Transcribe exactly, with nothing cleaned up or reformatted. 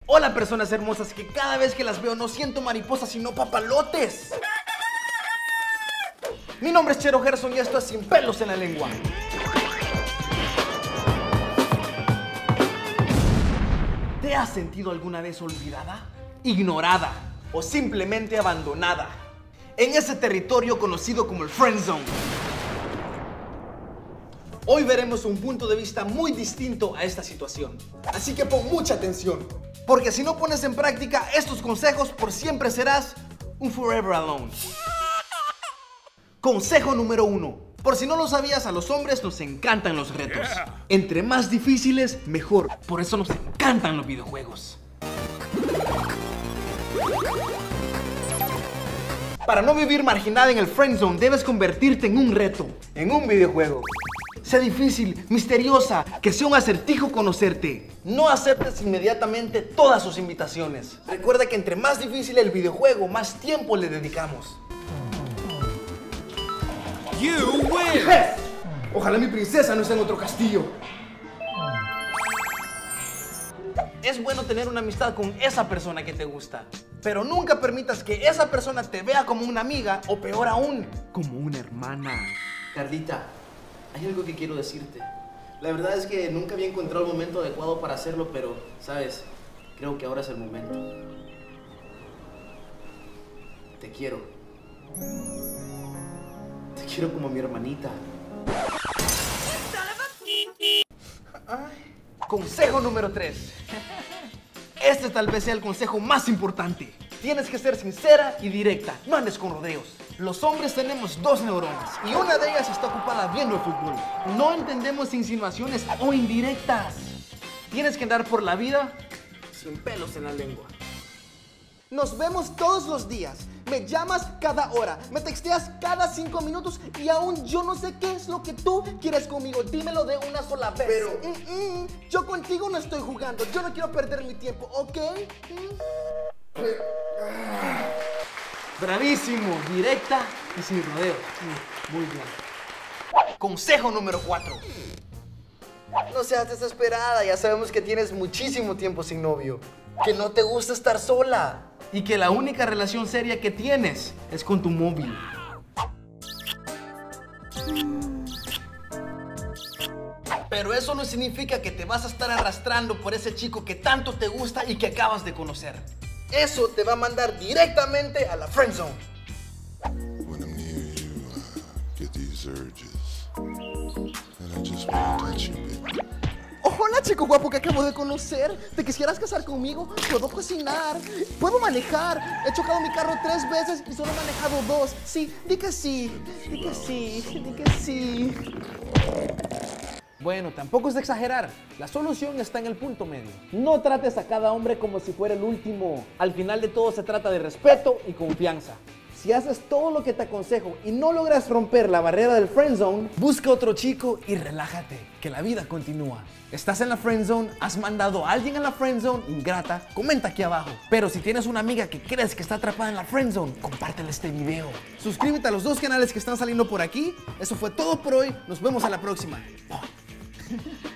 Hola personas hermosas que cada vez que las veo no siento mariposas sino papalotes. Mi nombre es Chero Gerson y esto es Sin Pelos en la Lengua. ¿Te has sentido alguna vez olvidada, ignorada o simplemente abandonada en ese territorio conocido como el Friend Zone? Hoy veremos un punto de vista muy distinto a esta situación. Así que pon mucha atención, porque si no pones en práctica estos consejos, por siempre serás un forever alone. Consejo número uno. Por si no lo sabías, a los hombres nos encantan los retos. Entre más difíciles, mejor. Por eso nos encantan los videojuegos. Para no vivir marginada en el Friend Zone, debes convertirte en un reto, en un videojuego. Sé difícil, misteriosa, que sea un acertijo conocerte. No aceptes inmediatamente todas sus invitaciones. Recuerda que entre más difícil el videojuego, más tiempo le dedicamos. You win. Ojalá mi princesa no esté en otro castillo. Es bueno tener una amistad con esa persona que te gusta, pero nunca permitas que esa persona te vea como una amiga o peor aún, como una hermana. Carlita, hay algo que quiero decirte. La verdad es que nunca había encontrado el momento adecuado para hacerlo, pero, ¿sabes? Creo que ahora es el momento. Te quiero. Te quiero como mi hermanita. Ay. Consejo número tres. Este tal vez sea el consejo más importante. Tienes que ser sincera y directa, no andes con rodeos. Los hombres tenemos dos neuronas y una de ellas está ocupada viendo el fútbol. No entendemos insinuaciones o indirectas. Tienes que andar por la vida sin pelos en la lengua. Nos vemos todos los días. Me llamas cada hora, me texteas cada cinco minutos y aún yo no sé qué es lo que tú quieres conmigo. Dímelo de una sola vez. Pero... Mm, mm, yo contigo no estoy jugando, yo no quiero perder mi tiempo, ¿ok? Mm. Bravísimo, directa y sin rodeos. Mm, muy bien. Consejo número cuatro. No seas desesperada, ya sabemos que tienes muchísimo tiempo sin novio. Que no te gusta estar sola. Y que la única relación seria que tienes es con tu móvil. Pero eso no significa que te vas a estar arrastrando por ese chico que tanto te gusta y que acabas de conocer. Eso te va a mandar directamente a la Friend Zone. When I'm near you, I get these urges. And I just want to touch you, baby. Hola, chico guapo que acabo de conocer. ¿Te quisieras casar conmigo? Puedo cocinar, puedo manejar. He chocado mi carro tres veces y solo he manejado dos. Sí, di que sí, di que sí, di que sí. Bueno, tampoco es de exagerar. La solución está en el punto medio. No trates a cada hombre como si fuera el último. Al final de todo se trata de respeto y confianza. Si haces todo lo que te aconsejo y no logras romper la barrera del Friend Zone, busca otro chico y relájate, que la vida continúa. ¿Estás en la Friend Zone? ¿Has mandado a alguien a la Friend Zone? Ingrata, comenta aquí abajo. Pero si tienes una amiga que crees que está atrapada en la Friend Zone, compártele este video. Suscríbete a los dos canales que están saliendo por aquí. Eso fue todo por hoy. Nos vemos a la próxima. Oh.